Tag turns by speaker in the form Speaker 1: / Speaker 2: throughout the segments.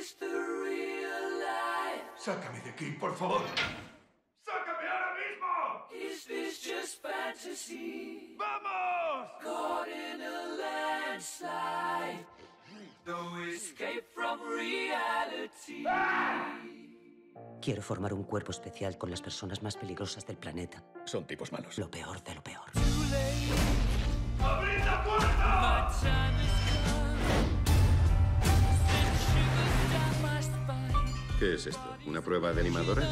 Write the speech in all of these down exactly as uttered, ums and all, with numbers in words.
Speaker 1: Sácame de aquí, por favor. ¡Sácame ahora mismo!
Speaker 2: Is this just fantasy?
Speaker 1: ¡Vamos!
Speaker 2: Caught in a landslide. No escape from reality.
Speaker 1: ¡Ah!
Speaker 3: Quiero formar un cuerpo especial con las personas más peligrosas del planeta.
Speaker 4: Son tipos malos.
Speaker 3: Lo peor de lo peor.
Speaker 1: ¡Abrid la puerta!
Speaker 4: ¿Qué es esto? ¿Una prueba de animadores?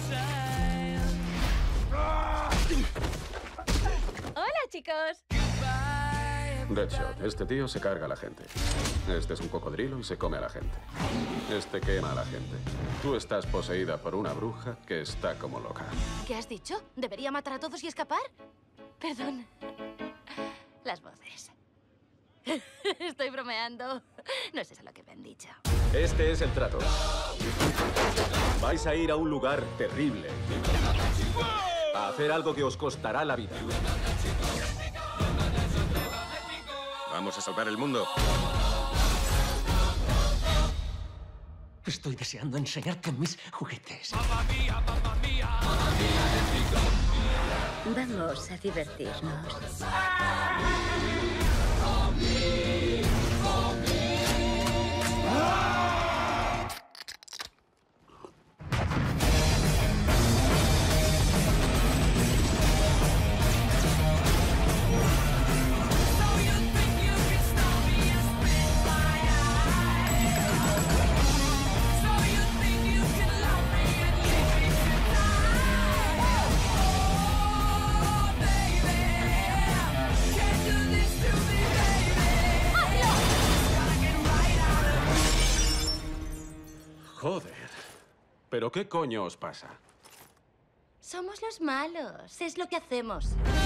Speaker 5: Hola, chicos.
Speaker 4: Deadshot, este tío se carga a la gente. Este es un cocodrilo y se come a la gente. Este quema a la gente. Tú estás poseída por una bruja que está como loca.
Speaker 5: ¿Qué has dicho? ¿Debería matar a todos y escapar? Perdón. Las voces. Estoy bromeando. No es eso lo que me han dicho.
Speaker 6: Este es el trato. Vais a ir a un lugar terrible. A hacer algo que os costará la vida.
Speaker 4: Vamos a salvar el mundo.
Speaker 3: Estoy deseando enseñarte mis juguetes.
Speaker 7: Vamos a divertirnos.
Speaker 6: Joder. ¿Pero qué coño os pasa?
Speaker 5: Somos los malos. Es lo que hacemos.